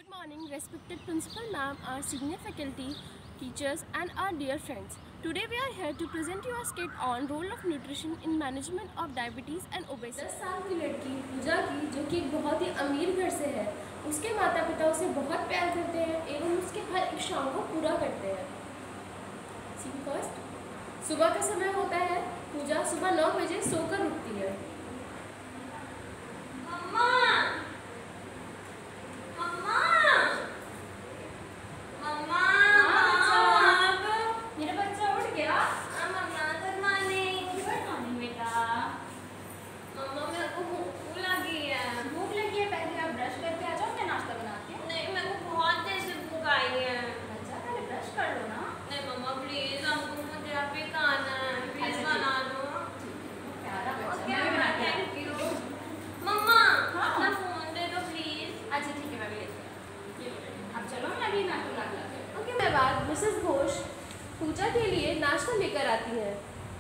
morning, respected principal ma'am, our senior faculty, teachers, and our dear friends. Today we are here to present you a skit on role of nutrition in management of diabetes and obesity. 10 साल की लड़की पूजा की, जो कि एक बहुत ही अमीर घर से है, उसके माता पिता उसे बहुत प्यार करते हैं एवं उसके हर इच्छाओं को पूरा करते हैं। सीन फर्स्ट, सुबह का समय होता है। पूजा सुबह 9 बजे सोकर उठती है। बाद मिसेस घोष पूजा के लिए नाश्ता लेकर आती है।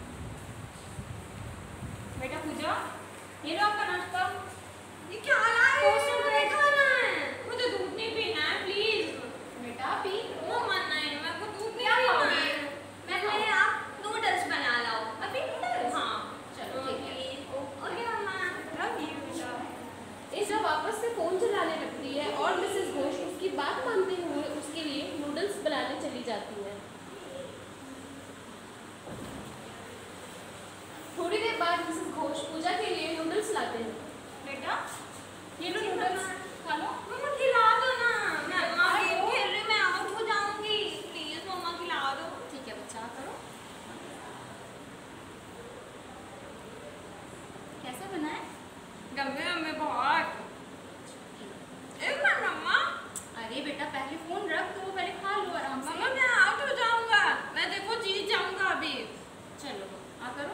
बेटा पूजा, ये लो आपका नाश्ता। ये क्या लाए? टोस्ट ब्रेड खाना है। मुझे दूध नहीं पीना है, प्लीज। बेटा पी। वो मना है, मेरे को दूध नहीं पीना है। मैं आप नूडल्स बना लाओ। अभी नूडल्स? हाँ चलो ठीक है। ओके मम्मा, लव यू बेटा। इसे वापस से फोन चलाने लगती है और मिसेस घोष उसकी बात मानते हुए उसके लिए नूडल्स बनाने चली जाती है। थोड़ी देर बाद मिसेस घोष पूजा के लिए नूडल्स लाते हैं। बेटा, ये लो नूडल्स खा लो। मम्मा खिला दो ना। मैं गेम खेल रही, मैं आउट हो जाऊंगी। प्लीज मम्मा खिला दो। ठीक है बच्चा, करो। कैसा बना है? गम्मे बहुत। एक बार मम्मा। अरे बेटा, पहले फोन रख दो, पहले खा लो आराम से। मम्मा मैं आउट हो जाऊंगा। मैं देखो जीत जाऊंगा अभी। चलो आ करो।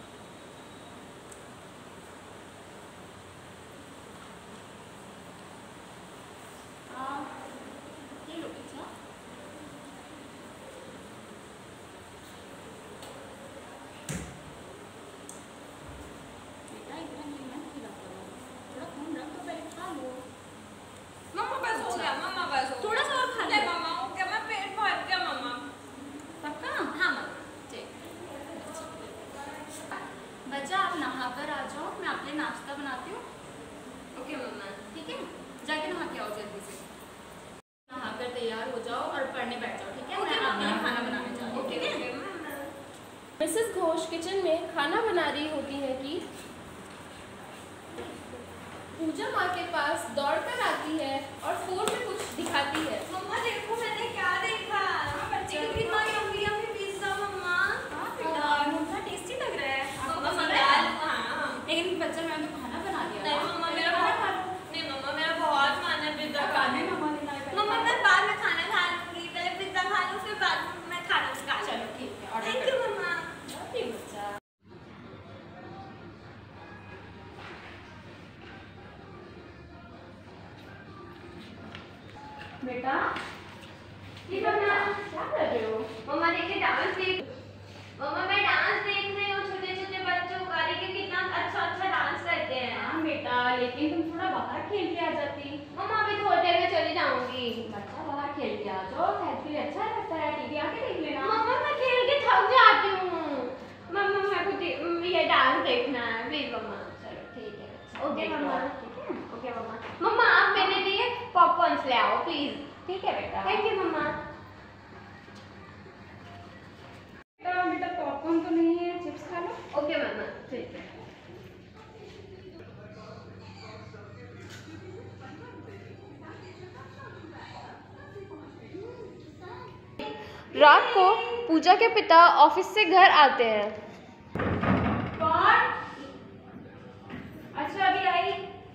ये लो बच्चा। बेटा इतना नहीं मत खिला करो, थोड़ा फोन रख दो, पहले खा लो। मम्मा बस हो गया। मम्मा बस हो थोड़ा सा और खा ले लो। मम्मा, हो गया। मैं पेट भर गया मम्मा। पक्का? हाँ मम्मा। बच्चा आप नहा कर आ जाओ, मैं आपके लिए नाश्ता बनाती हूँ। ओके मम्मा। ठीक है, जाके नहा के आओ जल्दी से। नहा कर तैयार हो जाओ और पढ़ने बैठ जाओ, ठीक है? मैं आपके लिए खाना बनाने जा रही हूँ, ठीक है? मिसेस घोष किचन में खाना बना रही होती है कि पूजा माँ के पास दौड़कर आती है और फोन में कुछ दिखाती है। मम्मा देखो मैंने क्या देखा। बच्चे को कितना यम्मी यम्मी पिज्जा मम्मा। कितना टेस्टी लग रहा है। आपको मम्मा पसंद दाल। है? हाँ। लेकिन बच्चा मैंने तो खाना बना लिया। नहीं मम्मा मेरा नहीं मम्मा मेरा बहुत मन है पिज्जा बाद खाने। में मम्मा ने लाया। मम्मा मैं बाद में खाना खा लूंगी। पहले पिज्जा खा लूं, फिर बाद में मैं खाना खा लूं। चलो ठीक है, ऑर्डर थैंक यू मम्मा। ओके बच्चा। बेटा, ये मम्मा क्या कर रहे हो? मम्मा देखिए डांस देख। मम्मा मैं डांस देख रही हूँ। छोटे छोटे बच्चों का देखिए कितना अच्छा अच्छा डांस करते हैं। हाँ बेटा, लेकिन तुम थोड़ा बाहर खेल के आ जाती। मम्मा अभी थोड़ी देर में चली जाऊंगी। बच्चा बाहर खेल के आ जाओ, हेल्थ के लिए अच्छा रहता है। टीवी आके देख लेना। मम्मा मैं खेल के थक जाती हूँ। मम्मा मेरे को ये डांस देखना है प्लीज मम्मा। चलो ठीक है बच्चा। ओके देख लो मम्मा। आप, ठीक है? ओके मम्मा। मम्मा आप मेरे लिए पॉपकॉर्न ले आओ प्लीज। ठीक है बेटा। थैंक यू मम्मा। बेटा पॉपकॉर्न तो नहीं है, चिप्स खा लो। ओके मम्मा ठीक है। रात को पूजा के पिता ऑफिस से घर आते हैं। कौन? अच्छा अभी आई।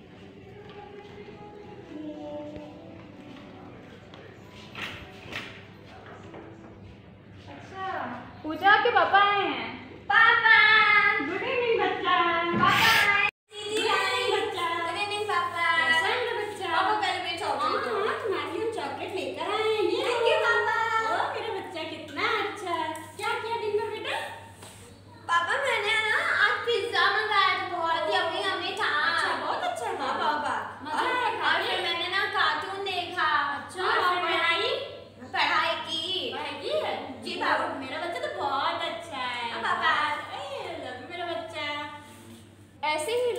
अच्छा पूजा के पापा आए हैं। पापा गुड इवनिंग बच्चा। पापा गुड इवनिंग बच्चा। गुड इवनिंग पापा। कैसा है मेरा बच्चा? पापा पहले मेरी चॉकलेट दो। हाँ, तुम्हारे लिए हम चॉकलेट लेकर आए हैं। ये थैंक यू पापा। ओ मेरा बच्चा कितना अच्छा है। क्या किया दिन में बेटा?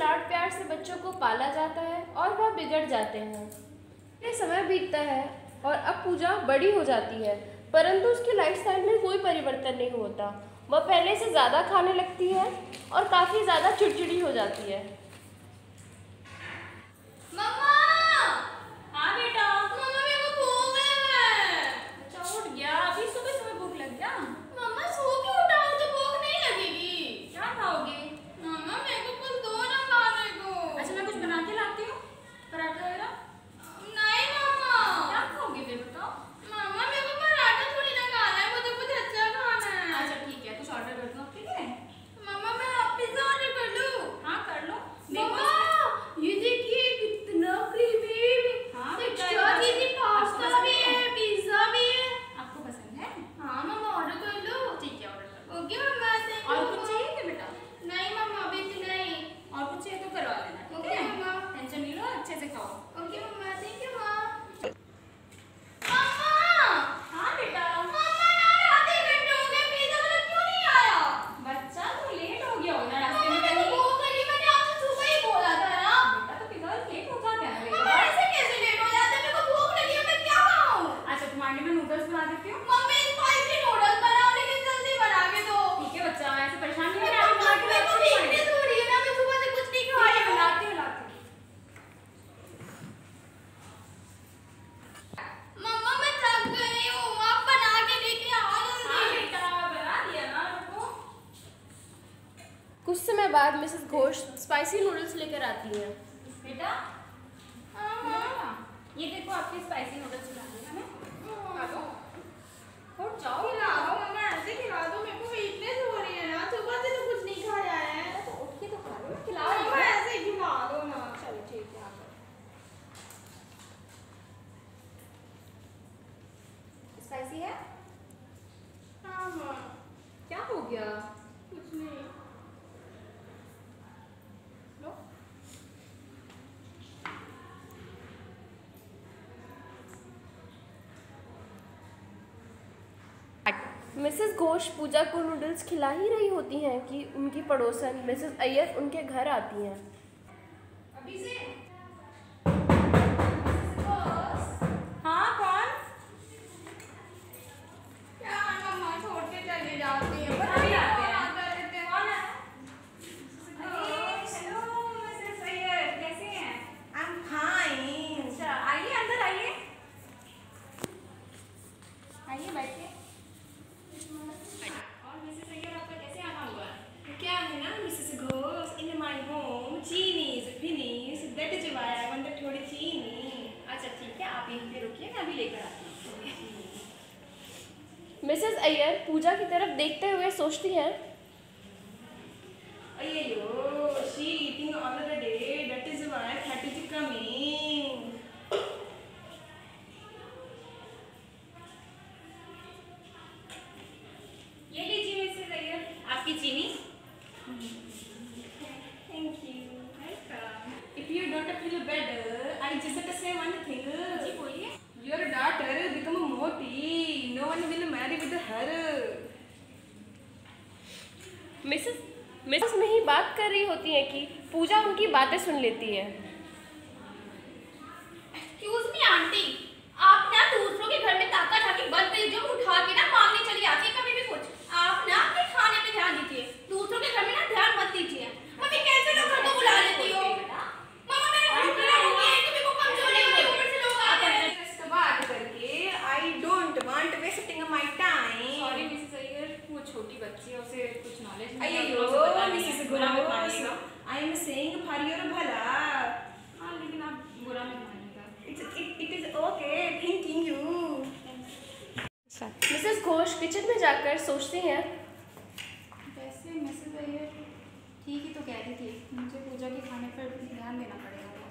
लाड प्यार से बच्चों को पाला जाता है और वह बिगड़ जाते हैं। ये समय बीतता है और अब पूजा बड़ी हो जाती है, परंतु उसकी लाइफस्टाइल में कोई परिवर्तन नहीं होता। वह पहले से ज़्यादा खाने लगती है और काफ़ी ज़्यादा चिड़चिड़ी हो जाती है। मम्मा! हाँ बेटा। मम्मा मेरे को भूख है। अच्छा उठ गया, अभी सुबह सुबह भूख लग गया। मम्मा सो के उठाओ तो भूख नहीं लगेगी। क्या खाओगे? मम्मा मेरे को कुछ दो ना खाने को। अच्छा मैं कुछ बना के लाती हूँ, पराठा वगैरह। नहीं मम्मा। क्या खाओगे फिर बताओ? मम्मा मेरे को पराठा थोड़ी ना खाना है, मुझे कुछ अच्छा खाना है। अच्छा ठीक है, कुछ ऑर्डर कर दो, ठीक है? मम्मा मैं पिज्जा ऑर्डर कर लूं? हाँ कर लो। मम्मा ये देखिए कितना क्रीमी। हाँ, एक्स्ट्रा चीज़ी पास्ता भी है, पिज्जा भी है। आपको पसंद है? हाँ मम्मा ऑर्डर कर लो। ठीक है ऑर्डर कर ओके मम्मा थैंक लो। यू। और कुछ चाहिए क्या बेटा? नहीं मम्मा अभी इतना ही। और कुछ चाहिए तो करवा लेना, ठीक ओके है? मम्मा। टेंशन नहीं लो, अच्छे से खाओ। ओके मम्मा थैंक यू माँ। मम्मा! हाँ बेटा। मम्मा ना आधे घंटे हो गए, पिज्जा वाला क्यों नहीं आया? बच्चा तो लेट हो गया होगा रास्ते मम्मा में मेरे को कहीं। भूख लगी, मैंने आपसे सुबह ही बोला था ना। बेटा तो पिज्जा लेट हो जाता है ना मम्मा बेटा। ऐसे कैसे लेट हो जाता है? मेरे को भूख लगी है, मैं क्या खाऊं? अच्छा तुम्हारे लिए मैं नूडल्स बना देती हूँ। मम्मी स्पाइसी नूडल्स बनाओ लेकिन जल्दी बना के दो। ठीक है बच्चा, ऐसे परेशान नहीं मेरे होना। को वीकनेस हो रही है ना, मैं सुबह से कुछ नहीं खाई हूँ। लाती हूँ लाती हूँ। मम्मा मैं थक गई हूँ, आप बना के लेके आओ हाँ जल्दी। बेटा बना दिया ना रुको। कुछ समय बाद मिसेस घोष स्पाइसी नूडल्स लेकर आती हैं। बेटा हाँ, ये देखो आपके स्पाइसी नूडल्स बना दिए मैंने। खा लो। उठ जाओ। खिला दो मम्मा, ऐसे खिला दो, मेरे को वीकनेस हो रही है ना, सुबह से तो कुछ नहीं खाया है। तो उठ के तो खा लो, मैं खिला रही मम्मा हूँ। ऐसे खिला दो ना। चलो ठीक है आ जाओ। स्पाइसी है? हाँ हाँ क्या हो गया? कुछ नहीं। लो। मिसेस घोष पूजा को नूडल्स खिला ही रही होती हैं कि उनकी पड़ोसन मिसेस अय्यर उनके घर आती हैं। अभी से? हाँ कौन? क्या मम्मा छोड़ के चले जाती है? पता नहीं आते हैं। आता रहते हैं। कौन है? अरे हेलो मिसेस अय्यर, कैसे हैं? I'm fine. अच्छा आइए अंदर आइए। आइए बैठिए। और मिसेस अय्यर आपका कैसे आना हुआ? क्या है ना Mrs Ghosh, in my home चीनी is finished, that is why I want थोड़ी चीनी। अच्छा ठीक है, आप यहीं पे रुकिए, मैं अभी लेकर आती हूँ। मिसेस अय्यर पूजा की तरफ देखते हुए सोचती हैं, अय्यो, she eating all the day, that is why fat is coming. ये लीजिए मिसेस अय्यर आपकी चीनी। Thank you. Welcome. If you don't feel better, I just say one thing. जी बोलिए। Your daughter become moti. No one will marry with her. Mrs में ही बात कर रही होती हैं कि पूजा उनकी बातें सुन लेती है। Excuse me आंटी, आप ना दूसरों के घर में ताका झाकी बंद पे जो उठा के ना मांगने चली आती है कभी भी कुछ। आप ना अपने खाने पे ध्यान दीजिए, दूसरों के घर में ना ध्यान मत दीजिए। मम्मी कैसे लोग घर को बुला लेती हो? मम्मा मेरे भूख लगी है, कभी को कमजोरी होती है, ऊपर से लोग आते हैं। just बात करके I don't want wasting my time. Sorry Mrs Iyer, वो छोटी बच्ची है, उसे कुछ नॉलेज नहीं है। अय्यो उसे पता नहीं है, मिसेस बुरा मत Ghosh, मानिएगा। I am saying for your भला। हाँ लेकिन आप बुरा मत मानिएगा। It is okay, thanking you. Mrs Ghosh kitchen में जाकर सोचती हैं, वैसे मिसेस अय्यर ठीक ही तो कह रही थी, मुझे पूजा के खाने पर ध्यान देना पड़ेगा।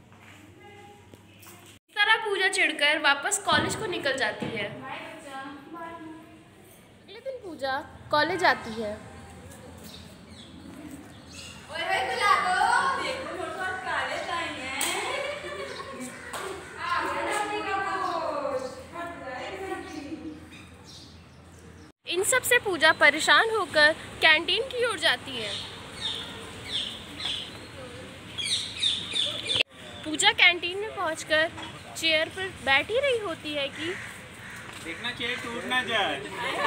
इस तरह पूजा चिढ़कर वापस कॉलेज को निकल जाती है। बाय बच्चा। अगले दिन पूजा कॉलेज आती है। ओए बुला दो, देखो थोड़ा कॉलेज आई है। आ गया ना अपनी कपूर। इन सब से पूजा परेशान होकर कैंटीन की ओर जाती है। कैंटीन में पहुंचकर चेयर पर बैठ ही रही होती है कि देखना चेयर टूट ना जाए।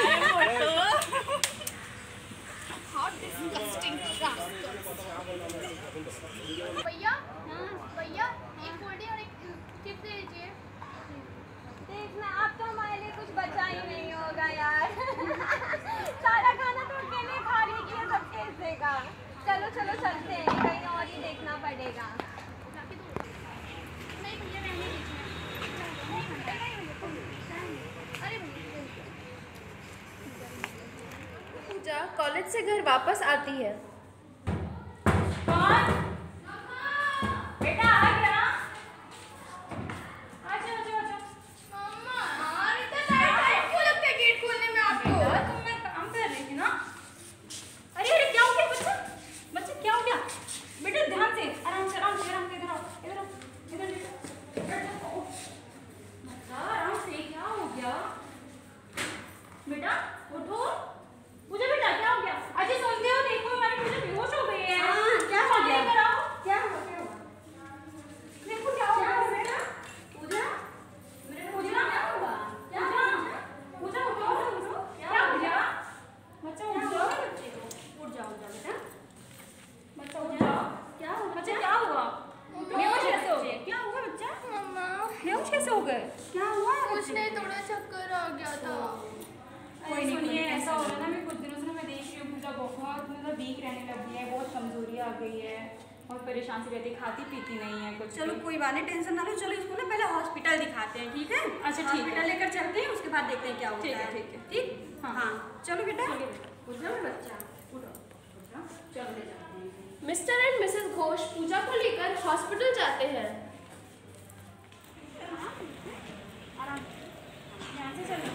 भैया भैया एक कोल्ड ड्रिंक और एक चिप्स दे दीजिए। देखना अब तो हमारे लिए कुछ बचा ही नहीं होगा यार। सारा खाना तो अकेले खा रही है, सब कैसे देगा। चलो चलो चलते हैं, कहीं और ही देखना पड़ेगा। नहीं भैया रहने दीजिए। अरे पूजा कॉलेज से घर वापस आती है। बेटा आ गया। आजा आजा आजा। मम्मा यार इतना टाइम क्यों लगता है गेट खोलने में आपको? बेटा तुम मैं काम कर रही थी ना। अरे अरे क्या हो गया बच्चा? बच्चा क्या हो गया? बेटा ध्यान से आराम से इधर आओ इधर आओ इधर बैठो। बच्चा आराम से क्या हो गया? बेटा उठो। मुझे बेटा क्या हो गया? अजय सुनते हो? देखो हमारी पूजा बेहोश हो गई है। क्या हो गया? क्या हुआ देखो क्या हो गया बेटा? पूजा मेरे पूजा क्या हुआ? पूजा उठो क्या हो गया? बच्चा उठ जाओ बेटा। बच्चा उठ जाओ। क्या हुआ? बच्चा क्या हुआ? बेहोश कैसे हो गए? क्या हुआ बच्चा? मम्मा बेहोश कैसे हो गए? क्या हुआ? कुछ नहीं, थोड़ा चक्कर आ गया था। कोई नहीं सुनिए ऐसा हो रहा है ना, मैं कुछ दिनों से मैं देख रही हूँ पूजा बहुत मतलब वीक रहने लगी है, बहुत कमजोरी आ गई है और परेशान सी रहती, खाती पीती नहीं है कुछ। चलो कोई बात नहीं, टेंशन ना लो। चलो इसको ना पहले हॉस्पिटल दिखाते हैं, ठीक है? अच्छा, ठीक है। हॉस्पिटल लेकर चलते हैं, उसके बाद देखते हैं क्या होता है। ठीक है। ठीक हाँ। हाँ चलो बेटा। चलिए बेटा। उठ जाओ बच्चा, उठो। चलो ले जाते हैं। Mr and Mrs Ghosh Puja को लेकर हॉस्पिटल जाते हैं। आराम ध्यान से चलो।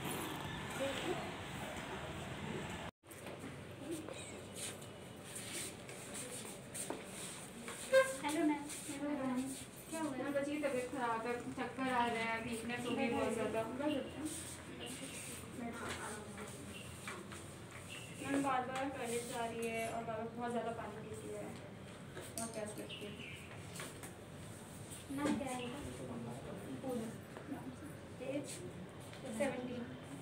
Hello ma'am. क्या हुआ है? बच्ची की तबीयत खराब है, चक्कर आ रहे हैं, वीकनेस हो गई बहुत ज़्यादा। मैम बार बार टॉयलेट जा रही है और बार बहुत ज़्यादा पानी पीती है और प्यास लगती है। मैम क्या है? 17।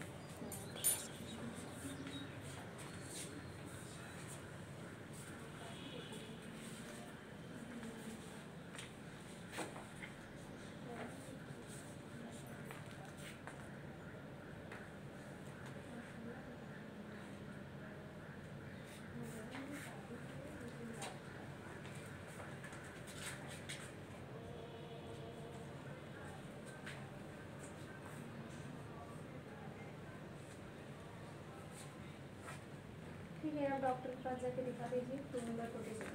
ठीक है, आप डॉक्टर के पास जाके दिखा दीजिए। 2 number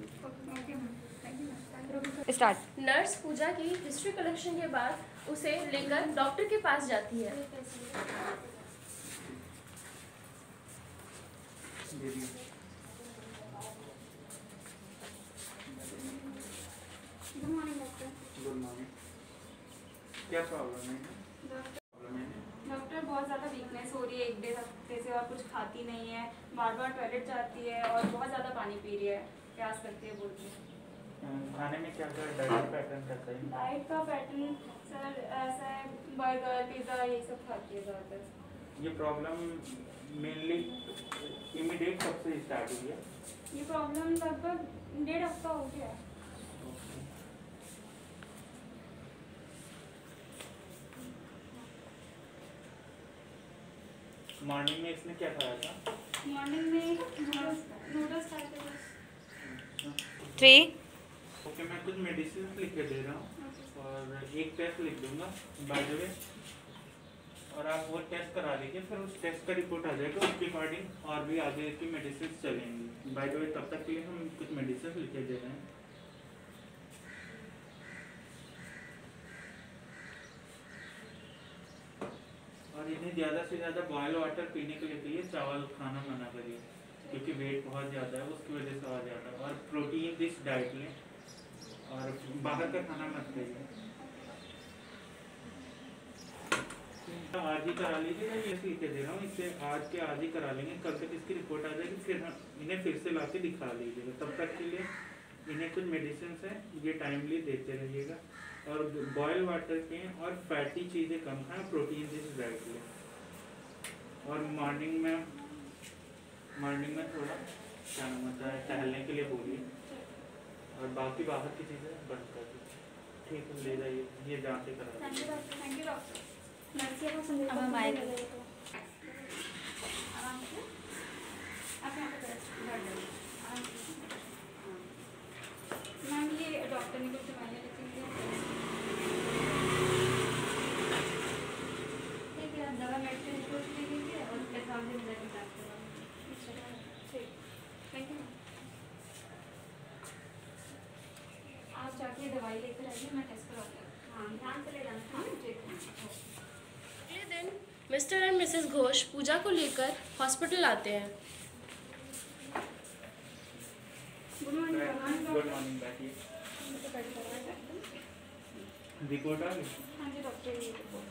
quotation start. Nurse Puja की हिस्ट्री कलेक्शन के बाद उसे लेकर डॉक्टर के पास जाती है। Good morning doctor. Good morning. क्या प्रॉब्लम है? डॉक्टर बहुत ज़्यादा वीकनेस हो रही है 1 डेढ़ हफ्ते से और कुछ खाती नहीं है, बार बार टॉयलेट जाती है और बहुत ज़्यादा पानी पी रही है, प्यास लगती है बोलती है। खाने में क्या क्या डाइट पैटर्न करता है? डाइट का पैटर्न सर ऐसा है, बर्गर पिज़्ज़ा यही सब खाती है ज़्यादातर। ये प्रॉब्लम मेनली इमीडिएट कब से स्टार्ट हुई है? ये प्रॉब्लम लगभग 1.5 हफ्ता हो गया है। मॉर्निंग में इसने क्या खाया था? मॉर्निंग में नूडल्स खाए थे बस। 3 ओके, मैं कुछ मेडिसिन लिख के दे रहा हूँ और एक टेस्ट लिख दूंगा बाय द वे, और आप वो टेस्ट करा लीजिए, फिर उस टेस्ट का रिपोर्ट आ जाएगा, उसके अकॉर्डिंग और भी आगे की मेडिसिन चलेंगी। बाय द वे तब तक के लिए हम कुछ मेडिसिन लिख के दे रहे हैं। और इन्हें ज़्यादा से ज़्यादा बॉयल वाटर पीने के लिए कहिए, चावल खाना मना करिए क्योंकि वेट बहुत ज़्यादा है, उसकी वजह से आ जाता है। और प्रोटीन रिच डाइट लें और बाहर का खाना मत खाइए। आज ही करा लीजिएगा, ये लिख के दे रहा हूँ, इससे आज के आज ही करा लेंगे, कल तक इसकी रिपोर्ट आ जाएगी, फिर हम इन्हें फिर से ला के दिखा लीजिएगा। तब तक के लिए इन्हें कुछ मेडिसिन है, ये टाइमली देते रहिएगा। और बॉयल वाटर पिएं और फैटी चीज़ें कम खाएं, प्रोटीन रिच डाइट लें। और मॉर्निंग में थोड़ा क्या नाम होता है टहलने के लिए बोलिए, और बाकी बाहर की चीज़ें बंद कर दीजिए। ठीक है, ले जाइए, ये जाँचें करा दीजिए। Thank you doctor. अब हम आएंगे। आराम से आप यहाँ पे बैठ जाइए, आराम से। मैम ये डॉक्टर ने कुछ दवाइयाँ लिखी हैं, ठीक है आप दवा मेडिसिन कोर्स ले लीजिए और उसके सामने मिला के जाँच करवाइए। ठीक, थैंक यू। आप जाके दवाई लेकर आइए, मैं टेस्ट करवाती हूँ। हाँ ध्यान से ले जाना। हाँ ठीक है। अगले दिन Mr and Mrs Ghosh Puja को लेकर हॉस्पिटल आते हैं। गुड मॉर्निंग गुड मॉर्निंग, बैठिए। रिपोर्ट आ गई? हाँ जी डॉक्टर, ये रिपोर्ट।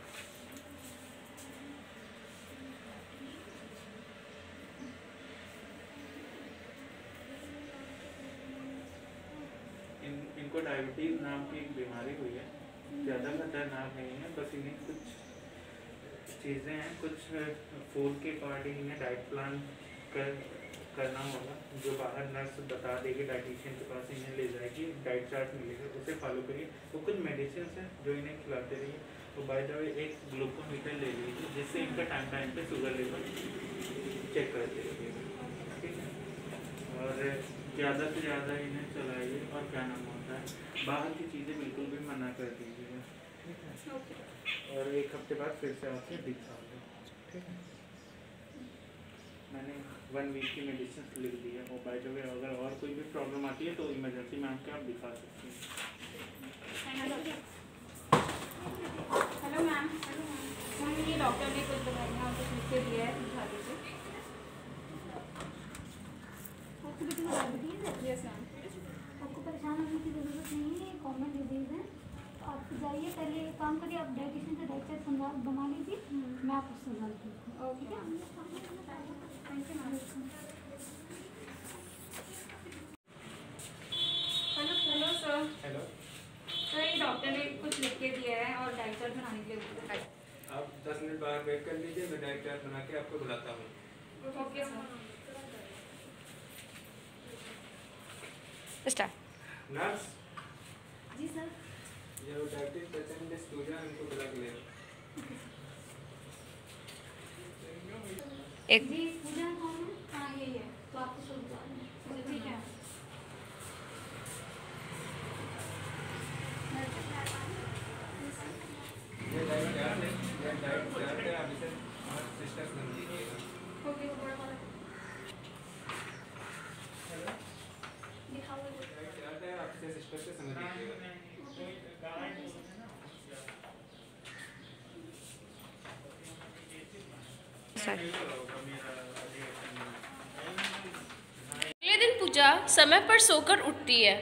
इनको डायबिटीज़ नाम की एक बीमारी हुई है, ज़्यादा खतरनाक नहीं है, बस इन्हें कुछ चीज़ें हैं, कुछ फूड के अकॉर्डिंग इन्हें डाइट प्लान करना होगा, जो बाहर नर्स बता देगी, डाइटिशियन के पास इन्हें ले जाएगी, डाइट चार्ट मिलेगा, उसे फॉलो करिए। वो कुछ मेडिसिन हैं जो इन्हें खिलाते रहिए। तो बाय द वे एक ग्लूकोमीटर ले लीजिए, जिससे इनका टाइम पे शुगर लेवल चेक करते रहिए, ठीक है। और ज़्यादा से ज़्यादा इन्हें चलाइए, और क्या नाम होता है बाहर की चीज़ें बिल्कुल भी मना कर दीजिएगा, ठीक है। और एक हफ्ते बाद फिर से आपसे दिखाऊंगा, ठीक है। मैंने 1 वीक की मेडिसिन लिख दी है, और बाय द वे अगर और कोई भी प्रॉब्लम आती है तो इमरजेंसी में आके आप दिखा सकते हैं। Hello ma'am. मैम ये डॉक्टर ने कुछ दवाइयाँ कुछ लिख के दिया है, दिखा दीजिए। आपको बेटे डायबिटीज़ है? Yes ma'am. आपको परेशान होने की ज़रूरत नहीं है, ये कॉमन डिजीज़ है। तो आप जाइए, पहले एक काम करिए, आप डाइटिशियन से डाइट चार्ट बना लीजिए, मैं आपको सुझाव देती हूँ। Okay ma'am, thank you ma'am. Hello sir. Hello, sir ये डॉक्टर ने कुछ लिख के दिया है और डाइट चार्ट बनाने के लिए बोला है। आप 10 मिनट बाहर वेट कर लीजिए, मैं डाइट चार्ट बना के आपको बुलाता हूँ। Okay sir. नर्स, जी सर। ये वो डायबिटीज पेशेंट है पूजा, इनको बुला के ले आओ। जी पूजा कौन है? हाँ यही है। तो आपको सुझाव दें। ठीक है। ये डाइट चार्ट है, आप इसे सिस्टर से दीजिएगा। ओके डाइट चार्ट है, आप इसे सिस्टर से समझ लीजिएगा। अगले दिन पूजा समय पर सोकर उठती है।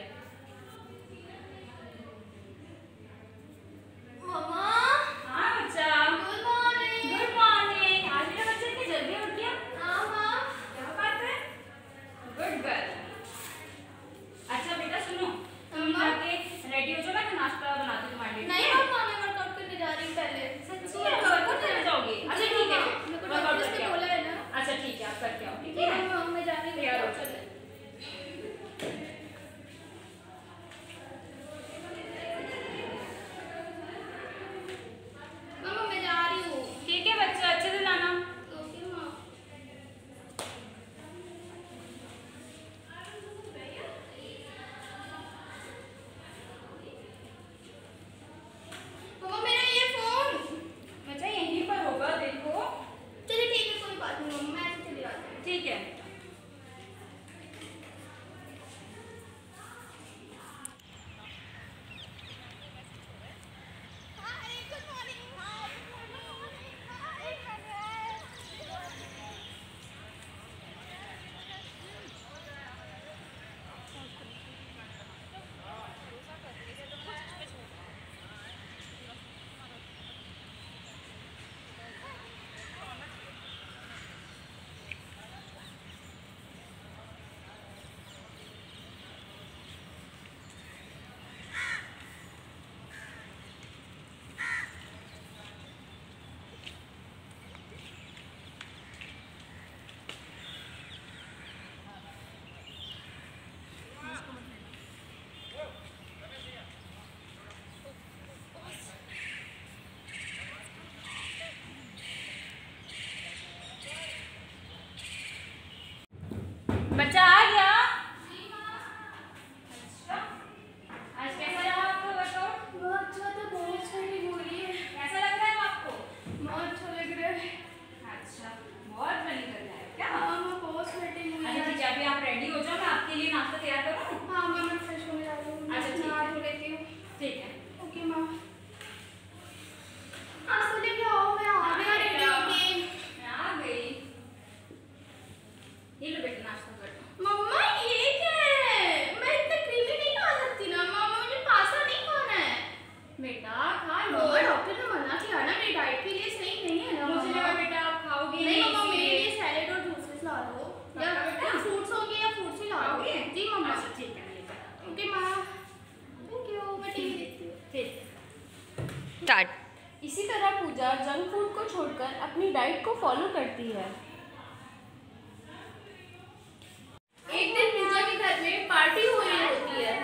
मम्मा, हाँ बच्चा। Good morning. Good morning. आज मेरा बच्चा इतनी जल्दी उठ गया? हाँ माँ। क्या बात है? Good girl. अच्छा बेटा सुनो, तुम जाके रेडी हो जाओ, मैं नाश्ता बनाती हूँ तुम्हारे लिए। नहीं मम्मा, मैं वर्कआउट करने जा रही हूँ पहले। सच्ची है? वर्कआउट करने जाओगी? अच्छा ठीक है, मेरे को वर्कआउट डॉक्टर करके ने आओ। बोला है ना। अच्छा ठीक है, आप करके आओ, ठीक ठीक है? है मम्मा, मैं जा रही हूँ। तैयार हो चले। स्टार्ट। इसी तरह पूजा जंक फूड को छोड़कर अपनी डाइट को फॉलो करती है। एक दिन पूजा के घर में पार्टी हो रही होती है।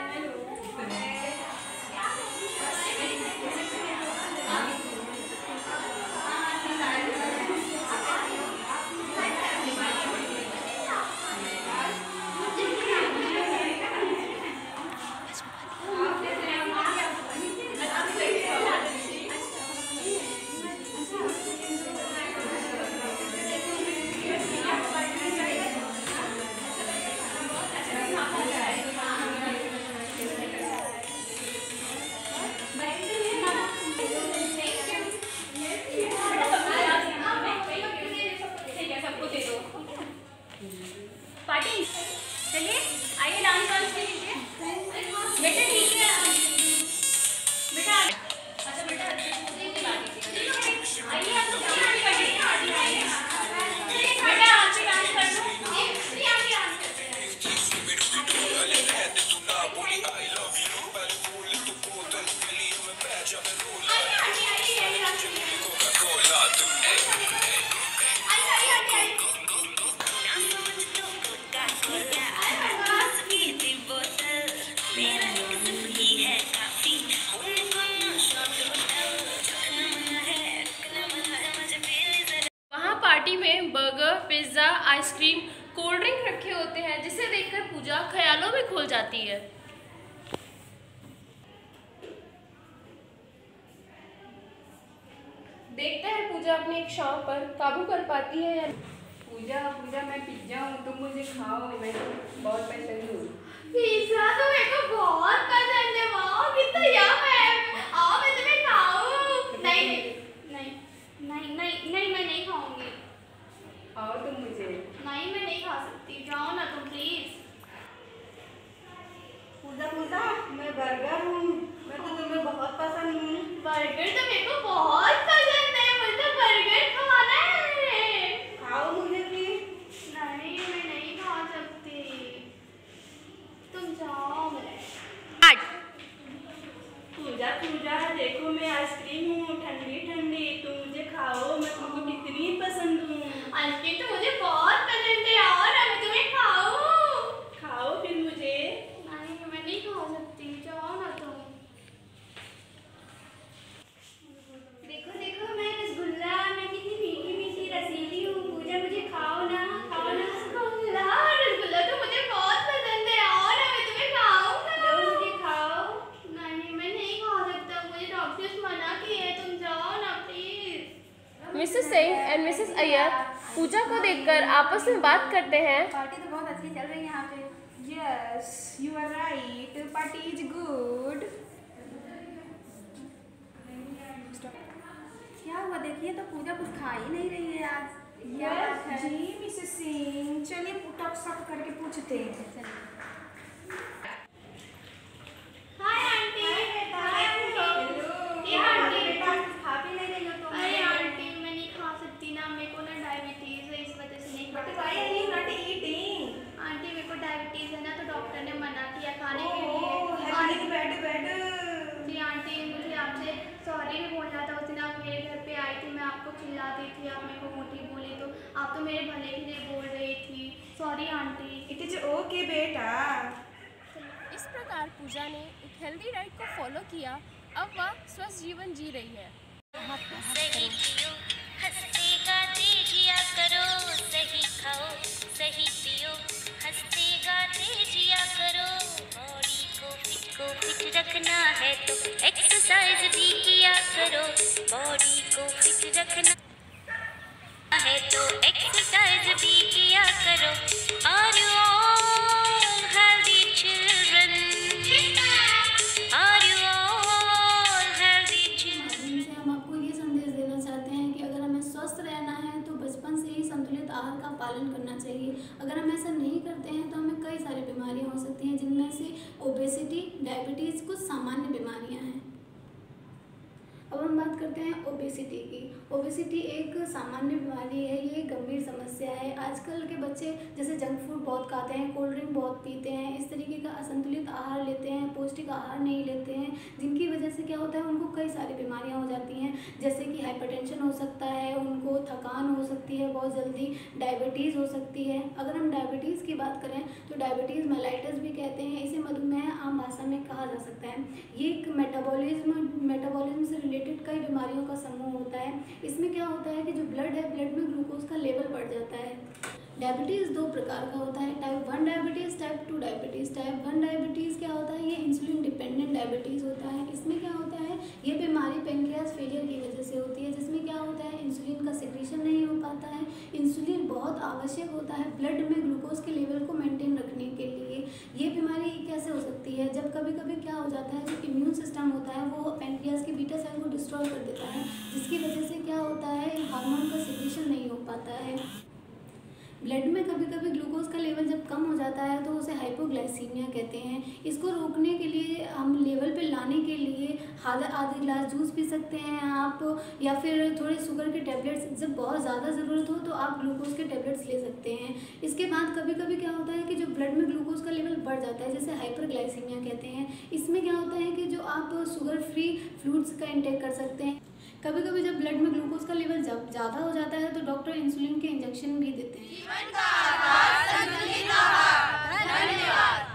पार्टी चलिए, आइए डांस वांस कर लीजिए। बेटा ठीक है बेटा। अच्छा बेटा आइए आप डांस कर लीजिए। बेटा आप भी डांस कर लो। वहाँ पार्टी में burger, pizza, ice cream, cold drink रखे होते हैं, जिसे देखकर पूजा ख्यालों में खो जाती है। देखते हैं पूजा अपने एक शौक पर काबू कर पाती है या पूजा मैं पिज्जा हूँ, तुम मुझे खाओ, मैं बहुत पसंद हूँ। पिज़्ज़ा तो मेरे को बहुत पसंद है। वाह कितना यम है। आओ मैं तुम्हें खाऊं। नहीं मैं नहीं खाऊंगी। आओ तुम मुझे। नहीं मैं नहीं खा सकती, जाओ ना तुम प्लीज। पूजा मैं बर्गर हूँ, मैं तो तुम्हें बहुत पसंद हूँ। बर्गर तो मेरे को बहुत पसंद है, मुझे बर्गर खाना है। खाओ मुझे भी। नहीं मैं नहीं खा सकती, तुम जाओ। पूजा देखो मैं आइसक्रीम हूँ, ठंडी ठंडी, तुम मुझे खाओ, मैं तुमको कितनी पसंद हूँ। आइसक्रीम तो मुझे बहुत पसंद है और मैं तुम्हें खाऊं। खाओ फिर मुझे। नहीं मैं नहीं खा सकती, जाओ ना तुम। देखो देखो मैं रसगुल्ला, मैं कितनी मीठी मीठी रसीली हूँ। पूजा मुझे खाओ ना, खाओ ना। रसगुल्ला तो मुझे बहुत पसंद है और मैं तुम्हें खाऊंगा। लो मुझे खाओ। नहीं मैं नहीं खा सकता, मुझे डॉक्टर्स मना किए हैं, तुम जाओ ना please. Mrs Singh and Mrs Iyer Pooja को देखकर आपस में बात करते हैं। पार्टी तो बहुत अच्छी चल रही है यहाँ पे। Yes you are right, party is good. क्या हुआ देखिए तो पूजा कुछ खा ही नहीं रही है आज। क्या बात है? जी मिसेस सिंह, चलिए टक शक करके पूछते हैं। Hi aunty. Hi aunty. ये आंटी बेटा खा भी नहीं रही हो तुम। अरे आंटी मैं नहीं खा सकती ना, मेरे को ना डायबिटीज है, इस वजह से नहीं खा But सकती। why are you not eating? Aunty मेरे को डायबिटीज है ना, तो डॉक्टर ने मना किया खाने के Oh, लिए। having bad. जी आंटी मुझे आपसे सॉरी भी बोलना था। उस दिन आप मेरे घर पे आई थी, मैं आपको चिल्लाती थी, आप मेरे को मोटी बोली, तो आप तो मेरे भले के लिए बोल रही थी। Sorry aunty. It is okay बेटा। इस प्रकार पूजा ने एक हेल्दी डाइट को फॉलो किया। अब वह स्वस्थ जीवन जी रही है। सही पियो हंसते गाते जिया करो, सही खाओ सही पियो हंसते गाते जिया करो। बॉडी को फिट रखना है तो एक्सरसाइज भी किया करो। बॉडी को फिट रखना है तो एक्सरसाइज भी किया करो। Are you all healthy children? Are you all healthy children? से हम आपको ये संदेश देना चाहते हैं कि अगर हमें स्वस्थ रहना है तो बचपन से ही संतुलित आहार का पालन करना चाहिए। अगर हम ऐसा नहीं करते हैं तो हमें कई सारी बीमारियां हो सकती हैं, जिनमें से ओबेसिटी, डायबिटीज़ कुछ सामान्य बीमारियां हैं। अब हम बात करते हैं ओबेसिटी की। ओबेसिटी एक सामान्य बीमारी है, ये एक गंभीर समस्या है। आजकल के बच्चे जैसे जंक फूड बहुत खाते हैं, कोल्ड ड्रिंक बहुत पीते हैं, इस तरीके का असंतुलित आहार लेते हैं, पौष्टिक आहार नहीं लेते हैं, जिनकी वजह से क्या होता है उनको कई सारी बीमारियां हो जाती हैं, जैसे कि हाइपरटेंशन हो सकता है, उनको थकान हो सकती है, बहुत जल्दी डायबिटीज़ हो सकती है। अगर हम डायबिटीज़ की बात करें तो डायबिटीज़ मेलाइटस भी कहते हैं, इसे मधुमेह आम भाषा में कहा जा सकता है। ये एक मेटाबॉलिज्म से रिलेटेड कई बीमारियों का समूह होता है। इसमें क्या होता है कि जो ब्लड है, ब्लड में ग्लूकोज का लेवल बढ़ जाता है। डायबिटीज़ दो प्रकार का होता है, type 1 diabetes, type 2 diabetes. Type 1 diabetes क्या होता है, ये इंसुलिन डिपेंडेंट डायबिटीज़ होता है। इसमें क्या होता है, ये बीमारी पेनक्रियास फेलियर की वजह से होती है, जिसमें क्या होता है इंसुलिन का सिक्रीशन नहीं हो पाता है। इंसुलिन बहुत आवश्यक होता है ब्लड में ग्लूकोज के लेवल को मेंटेन रखने के लिए। ये बीमारी कैसे हो सकती है, जब कभी कभी क्या हो जाता है, जो इम्यून सिस्टम होता है वो पेनक्रियास की बीटा सेल को डिस्ट्रॉय कर देता है, जिसकी वजह से क्या होता है हार्मोन का सिक्रीशन नहीं हो पाता है। ब्लड में कभी कभी ग्लूकोज का लेवल जब कम हो जाता है तो उसे हाइपोग्लाइसीमिया कहते हैं। इसको रोकने के लिए, हम लेवल पे लाने के लिए आधा गिलास जूस पी सकते हैं आप, या फिर थोड़े शुगर के टैबलेट्स, जब बहुत ज़्यादा ज़रूरत हो तो आप ग्लूकोज के टैबलेट्स ले सकते हैं। इसके बाद कभी कभी क्या होता है कि जो ब्लड में ग्लूकोज का लेवल बढ़ जाता है, जैसे हाइपरग्लाइसीमिया कहते हैं। इसमें क्या होता है कि जो आप शुगर फ्री फ्रूट्स का इंटेक कर सकते हैं। कभी कभी जब ब्लड में ग्लूकोज का लेवल जब ज़्यादा हो जाता है तो डॉक्टर इंसुलिन के इंजेक्शन भी देते हैं। जीवन का आधार संतुलित आहार। धन्यवाद।